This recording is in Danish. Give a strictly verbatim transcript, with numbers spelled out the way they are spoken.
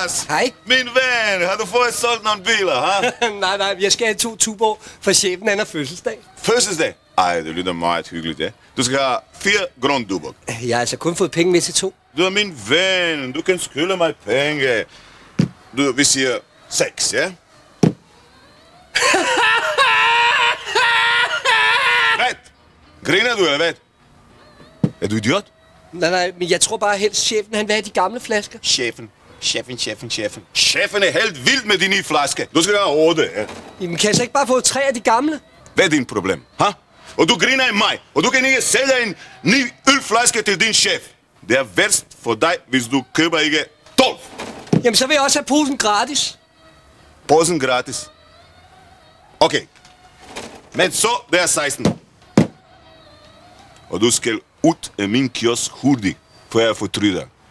Thomas! Hej. Min ven, har du fået solgt nogle biler, ha? nej, nej, jeg skal have to tuber, for chefen han har fødselsdag. Fødselsdag? Ej, det lyder meget hyggeligt, ja. Du skal have fire grundduber. Jeg har altså kun fået penge med til to. Du er min ven, du kan skylde mig penge. Du, vi siger seks, ja? Hvad? Griner du, eller hvad? Er du idiot? Nej, nej, men jeg tror bare helst chefen, han vil have de gamle flasker. Chefen, chefen, chefen, chefen. Chefen er helt vild med de nye flasker. Du skal have otte, ja? Jamen, kan jeg så ikke bare få tre af de gamle? Hvad er din problem, ha? Og du griner af mig, og du kan ikke sælge en ny ølflaske til din chef. Det er værst for dig, hvis du køber ikke tolv. Jamen, så vil jeg også have posen gratis. Posen gratis? Okay. Men så, det er seksten. Og du skal ud af min kiosk hurtigt, for jeg fortryder.